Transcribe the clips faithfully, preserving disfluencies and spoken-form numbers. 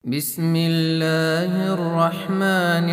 بسم الله الرحمن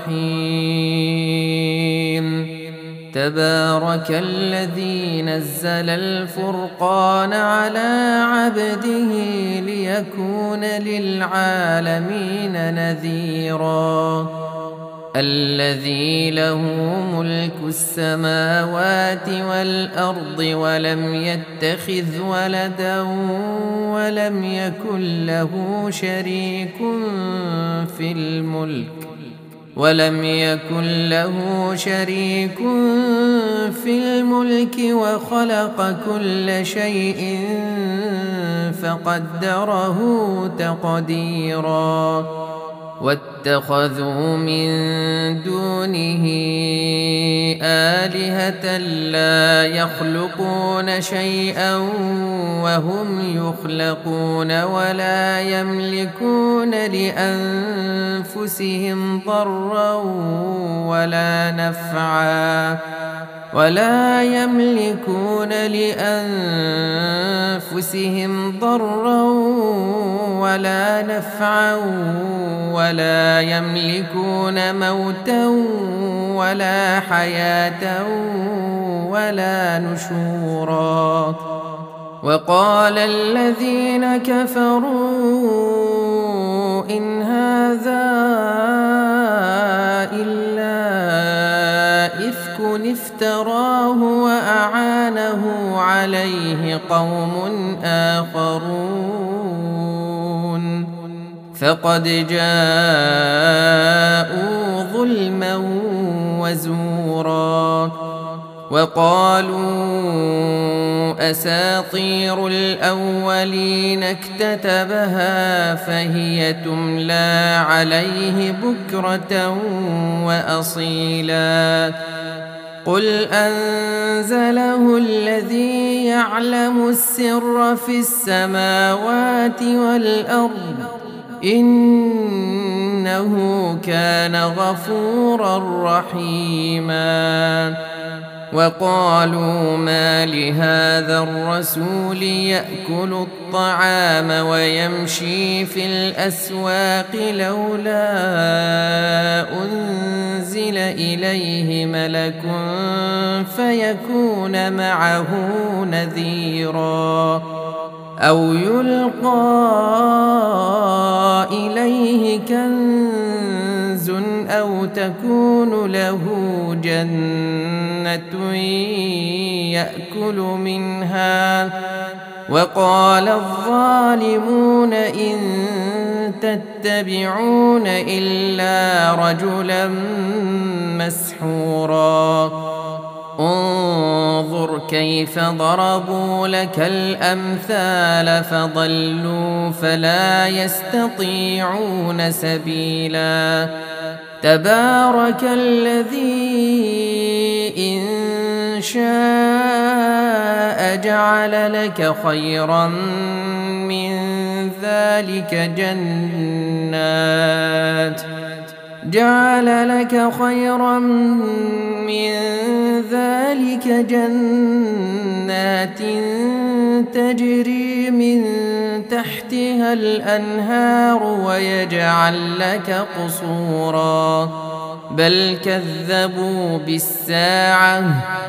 الرحيم. تبارك الذي نزل الفرقان على عبده ليكون للعالمين نذيرا. الذي له ملك السماوات والأرض ولم يتخذ ولدا ولم يكن له شريك في الملك ولم يكن له شريك في الملك وخلق كل شيء فقدره تقديرا. واتخذوا من دونه آلهة لا يخلقون شيئا وهم يخلقون ولا يملكون لأنفسهم ضرا ولا نفعا ولا يملكون لأنفسهم ضرا ولا نفعا ولا يملكون موتا ولا حياة ولا نشورا. وقال الذين كفروا إن هذا إلا إفك افتراه وأعانه عليه قوم آخرون فقد جاءوا ظلما وزورا. وقالوا أساطير الأولين اكتتبها فهي تملى عليه بكرة وأصيلا. قل أنزله الذي يعلم السر في السماوات والأرض إنه كان غفورا رحيما. وقالوا ما لهذا الرسول يأكل الطعام ويمشي في الأسواق لولا أنزل إليه ملك فيكون معه نذيرا أو يلقى إليه كنز أو تكون له جنة يأكل منها. وقال الظالمون إن تتبعون إلا رجلا مسحورا. انظر كيف ضربوا لك الأمثال فضلوا فلا يستطيعون سبيلا. تبارك الذي إن شاء جعل لك خيرا من ذلك جنات جعل لك خيرا من ذلك جنات تجري من تحتها الأنهار ويجعل لك قصورا. بل كذبوا بالساعة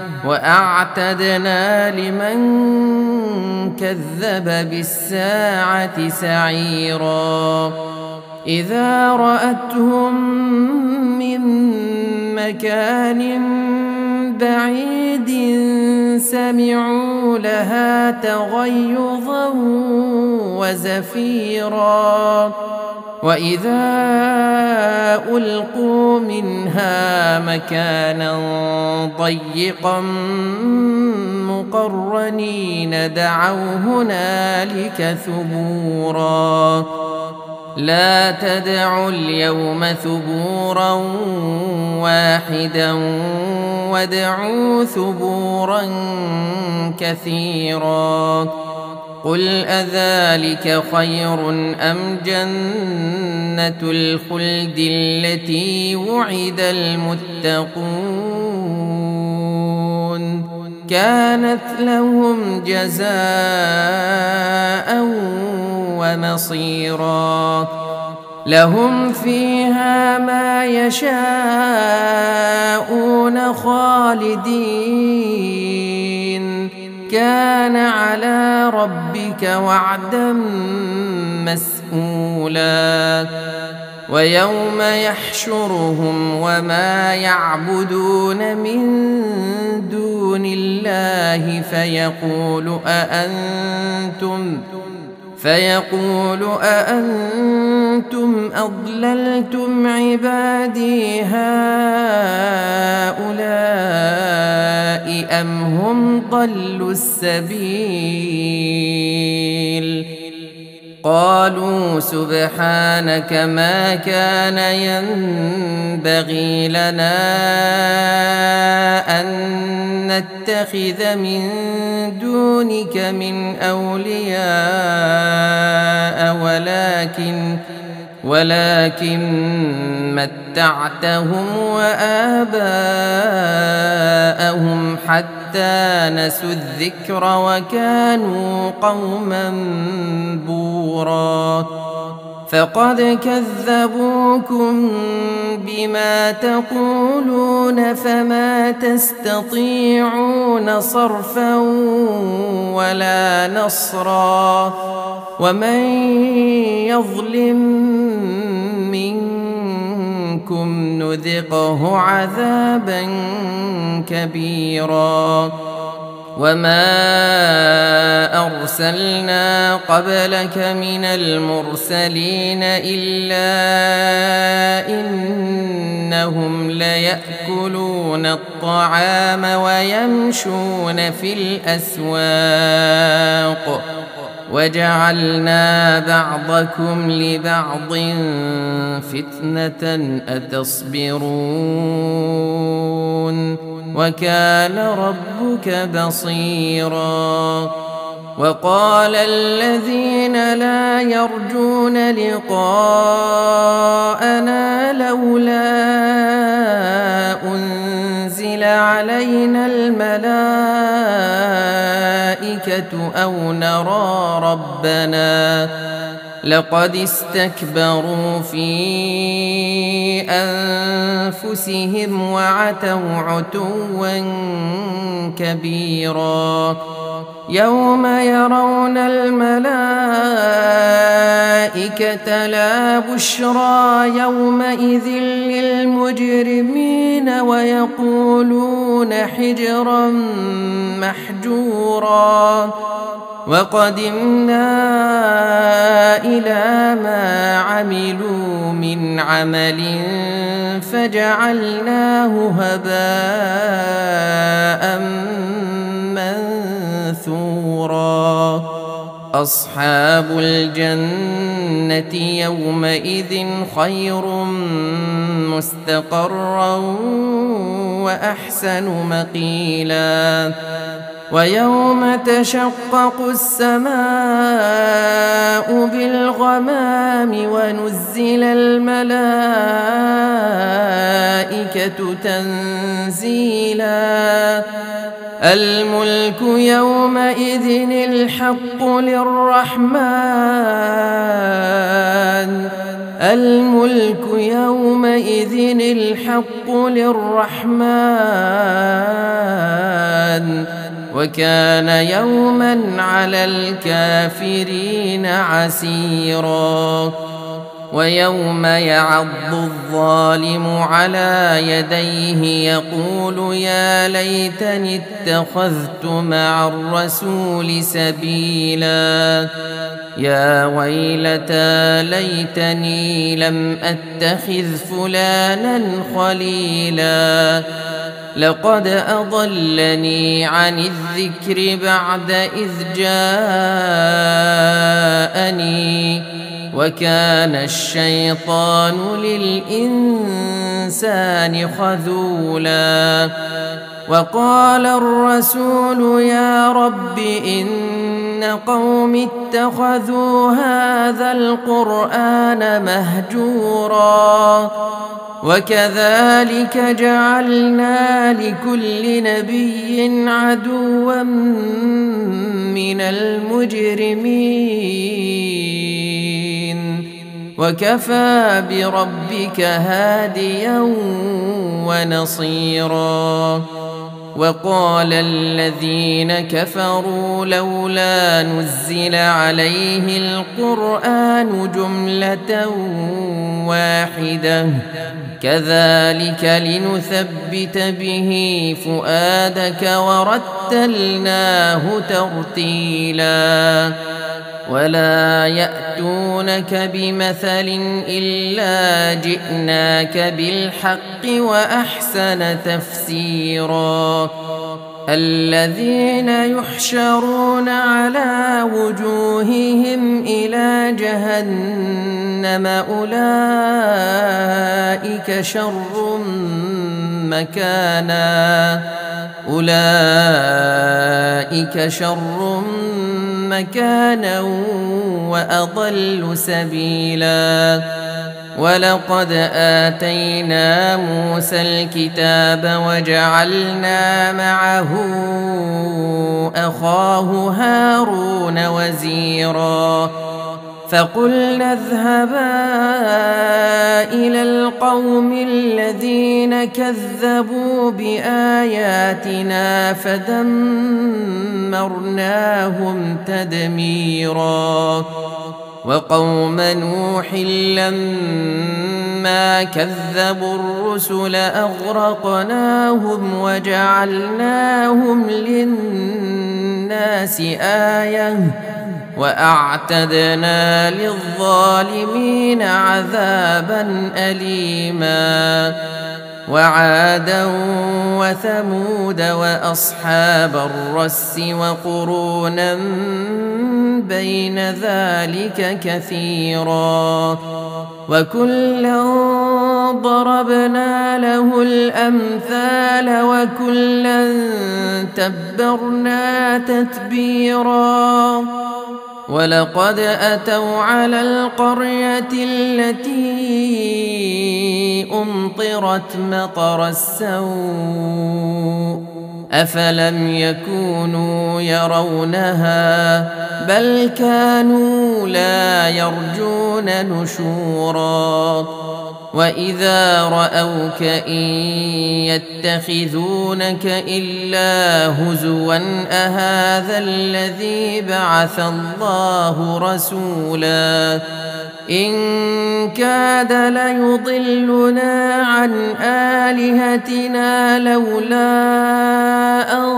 وأعتدنا لمن كذب بالساعة سعيرا. إذا رأتهم من مكان بعيد سمعوا لها تغيظا وزفيرا. وإذا ألقوا منها مكانا ضيقا مقرنين دعوا هنالك ثبورا. لا تدعوا اليوم ثبورا واحدا وادعوا ثبورا كثيرا. قل أذلك خير أم جنة الخلد التي وعد المتقون كانت لهم جزاء ومصيرا لهم فيها ما يشاءون خالدين كان على ربك وعدا مسئولا ويوم يحشرهم وما يعبدون من دون الله فيقول أأنتم فيقول أأنتم أضللتم عبادي هؤلاء أم هم ضلوا السبيل قالوا سبحانك ما كان ينبغي لنا أن نتخذ من دونك من أولياء ولكن ولكن متعتهم وآباءهم حتى نسوا الذكر وكانوا قوما بورا فقد كذبوكم بما تقولون فما تستطيعون صرفا ولا نصرا ومن يظلم منكم نذقه عذابا كبيرا وما أرسلنا قبلك من المرسلين إلا إنهم ليأكلون الطعام ويمشون في الأسواق وجعلنا بعضكم لبعض فتنة أتصبرون وكان ربك بصيرا وقال الذين لا يرجون لقاءنا لولا أنزل علينا الملائكة أو نرى ربنا لقد استكبروا في أنفسهم وعتوا عتوا كبيرا يوم يرون الملائكة لا بشرى يومئذ للمجرمين ويقولون حجرا محجورا وقدمنا إلى ما عملوا من عمل فجعلناه هباء منثورا أصحاب الجنة يومئذ خير مستقرا وأحسن مقيلا ويوم تشقق السماء بالغمام ونزل الملائكة تنزيلا الملك يومئذ الحق للرحمن الملك يومئذ الحق للرحمن وكان يوما على الكافرين عسيرا ويوم يعض الظالم على يديه يقول يا ليتني اتخذت مع الرسول سبيلا يا ويلتى ليتني لم أتخذ فلانا خليلا لقد أضلني عن الذكر بعد إذ جاءني وكان الشيطان للإنسان خذولا وقال الرسول يا رب إن قوم اتخذوا هذا القرآن مهجورا وكذلك جعلنا لكل نبي عدوا من المجرمين وكفى بربك هاديا ونصيرا. وقال الذين كفروا لولا نزل عليه القرآن جملة واحدة كذلك لنثبت به فؤادك ورتلناه ترتيلا. ولا يأتونك بمثل إلا جئناك بالحق وأحسن تفسيرا. الذين يحشرون على وجوههم إلى جهنم أولئك شر مكانا أولئك شر مكانا وأضل سبيلا. ولقد آتينا موسى الكتاب وجعلنا معه أخاه هارون وزيرا. فقلنا اذهبا إلى القوم الذين كذبوا بآياتنا فدمرناهم تدميرا. وقوم نوح لما كذبوا الرسل أغرقناهم وجعلناهم للناس آية وأعتدنا للظالمين عذابا أليما. وعادا وثمود وأصحاب الرس وقرونا بين ذلك كثيرا. وكلا ضربنا له الأمثال وكلا تبرنا تتبيرا. ولقد أتوا على القرية التي أمطرت مطر السوء أفلم يكونوا يرونها بل كانوا لا يرجون نشورا. وإذا رأوك إن يتخذونك إلا هزوا أهذا الذي بعث الله رسولا. إن كاد ليضلنا عن آلهتنا لولا أن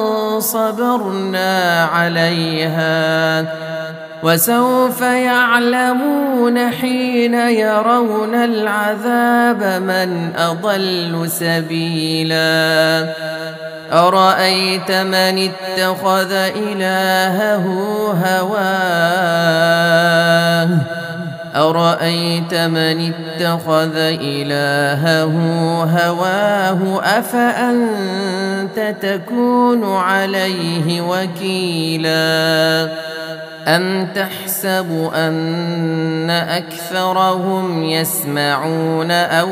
صبرنا عليها. وسوف يعلمون حين يرون العذاب من أضل سبيلا. أرأيت من اتخذ إلهه هواه أرأيت من اتخذ إلهه هواه أفأنت تكون عليه وكيلا. أم تحسب أن أكثرهم يسمعون أو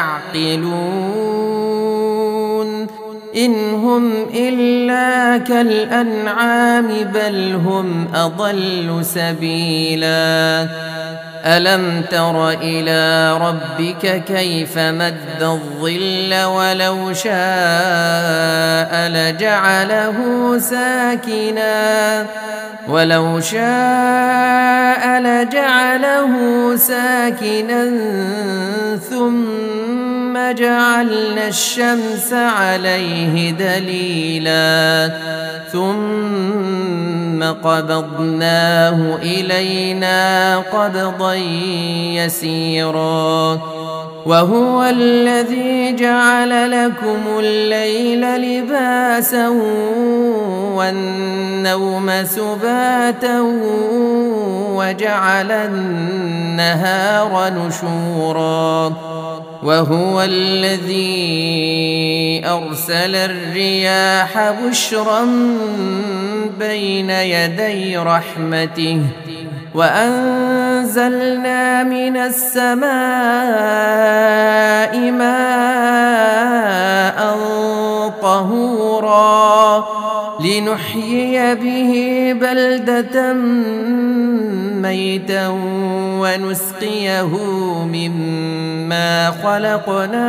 يعقلون إن هم إلا كالأنعام بل هم أضل سبيلا. ألم تر إلى ربك كيف مد الظل ولو شاء لجعله ساكنا ولو شاء لجعله ساكنا ثم جعلنا الشمس عليه دليلا ثم قبضناه إلينا قبضا يسيرا. وهو الذي جعل لكم الليل لباسا والنوم سباتا وجعل النهار نشورا. وهو الذي أرسل الرياح بشرا بين يدي رحمته وأنزلنا من السماء ماء طهورا لنحيي به بلدة ميتا ونسقيه مما خلقنا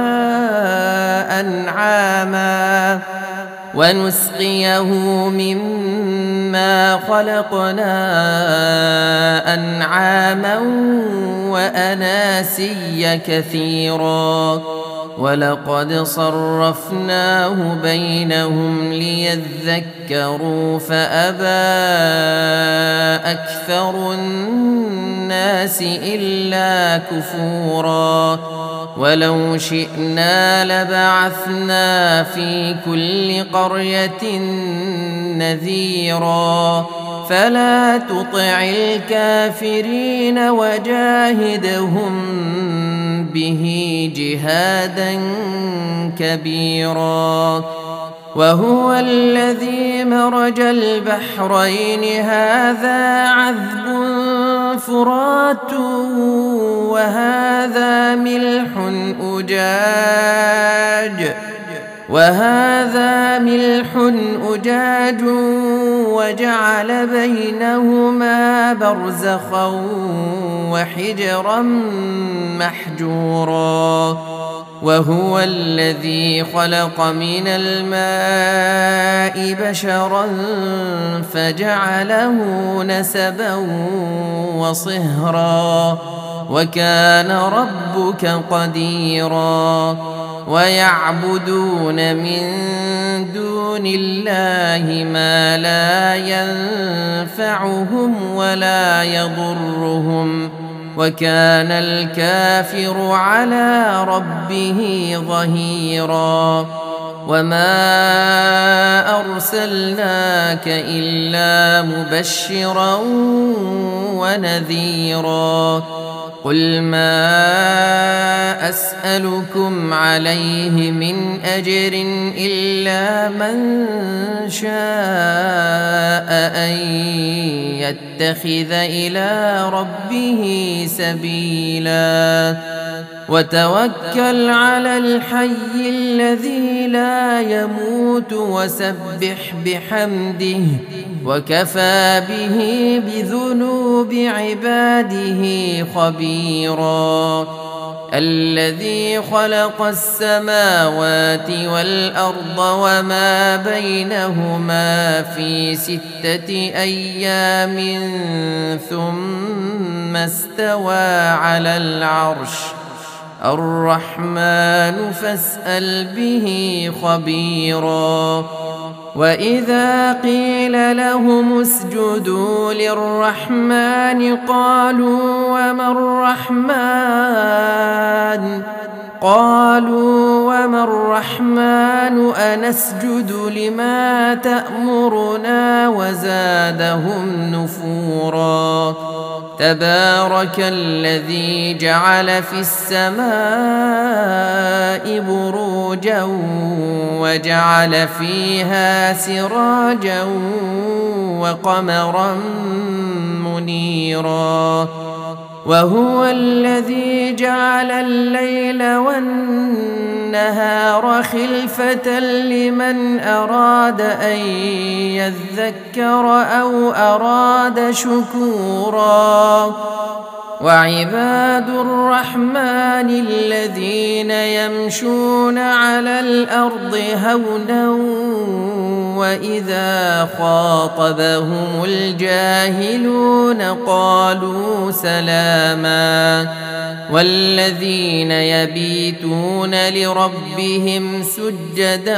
أنعاما ونسقيه مما خلقنا أنعاما وأناسيا كثيرا ولقد صرفناه بينهم ليذكروا فأبى أكثر الناس إلا كفورا ولو شئنا لبعثنا في كل قرية نذيرا فلا تطع الكافرين وجاهدهم به جهادا كبيرا وهو الذي مرج البحرين هذا عذب فرات وهذا ملح أجاج وهذا ملح أجاج وجعل بينهما برزخا وحجرا محجورا وهو الذي خلق من الماء بشرا فجعله نسبا وصهرا وكان ربك قديرا ويعبدون من دون الله ما لا ينفعهم ولا يضرهم وكان الكافر على ربه ظهيرا وما أرسلناك إلا مبشرا ونذيرا قل ما أسألكم عليه من أجر إلا من شاء أن يتخذ إلى ربه سبيلا وتوكل على الحي الذي لا يموت وسبح بحمده وكفى به بذنوب عباده خبيرا الذي خلق السماوات والأرض وما بينهما في ستة أيام ثم استوى على العرش الرحمن فاسأل به خبيرا وإذا قيل لهم اسجدوا للرحمن قالوا وما الرحمن قالوا وما الرحمن أنسجد لما تأمرنا وزادهم نفورا تبارك الذي جعل في السماء بروجا وجعل فيها سراجا وقمرا منيرا وهو الذي جعل الليل والنهار خلفة لمن أراد أن يذكر أو أراد شكورا وعباد الرحمن الذين يمشون على الأرض هونا وإذا خاطبهم الجاهلون قالوا سلاما والذين يبيتون لربهم سجدا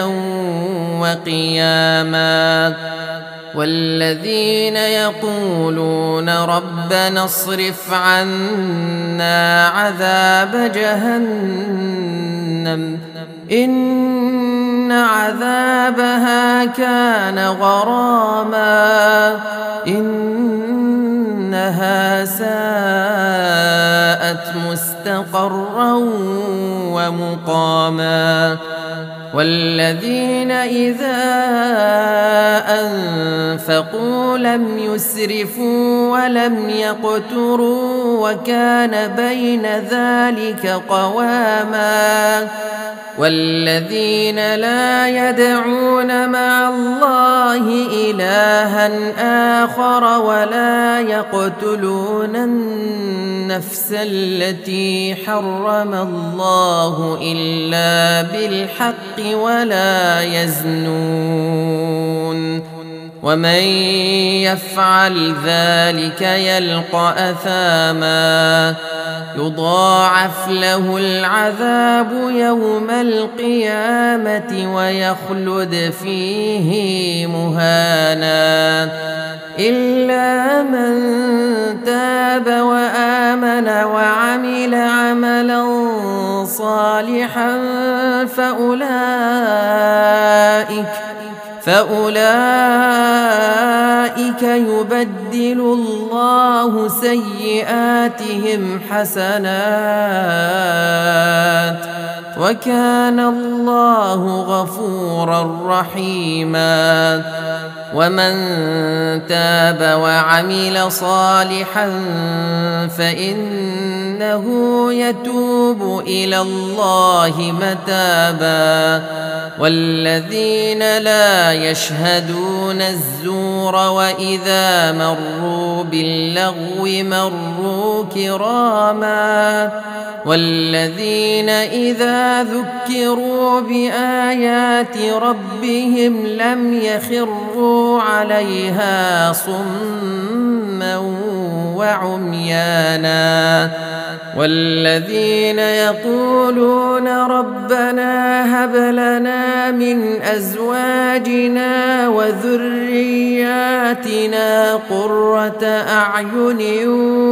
وقياما والذين يقولون ربنا اصرف عنا عذاب جهنم إن عذابها كان غراما إنها ساءت مستقرا ومقاما والذين إذا أنفقوا لم يسرفوا ولم يقتروا وكان بين ذلك قواما والذين لا يدعون مع الله إلها آخر ولا يقتلون النفس التي حرم الله إلا بالحق ولا يزنون ومن يفعل ذلك يلقى أثاما يضاعف له العذاب يوم القيامة ويخلد فيه مهانا إلا من تاب وآمن وعمل عملا صالحا فأولئك فأولئك يبدل الله سيئاتهم حسنات وكان الله غفورا رحيما ومن تاب وعمل صالحا فإنه يتوب إلى الله متابا والذين لا يشهدون الزور وإذا مروا باللغو مروا كراما والذين إذا ذكروا بآيات ربهم لم يخروا عليها صما وعميانا والذين يقولون ربنا هب لنا من أزواجنا وذرياتنا قرة أعين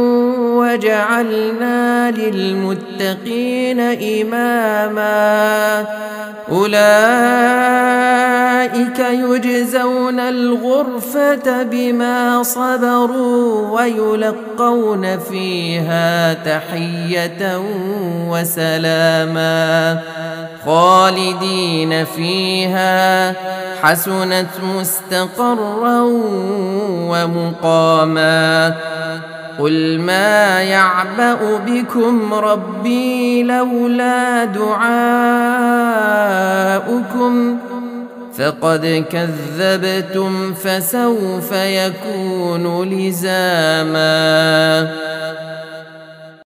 وجعلنا للمتقين إماما أولئك يجزون الغرفة بما صبروا ويلقون فيها تحية وسلاما خالدين فيها حسنت مستقرا ومقاما قل ما يعبأ بكم ربي لولا دعاؤكم فقد كذبتم فسوف يكون لزاما